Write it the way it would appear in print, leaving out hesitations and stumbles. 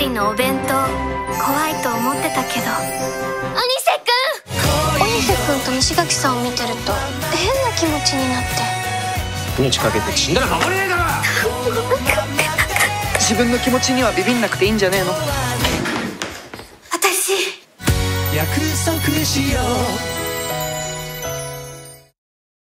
りのお弁当怖いと思ってたけど。 鬼瀬君と西垣さんを見てると変な気持ちになって。 命かけて死んだら守れねえから。 自分の気持ちにはビビんなくていいんじゃねえの。 私約束しよう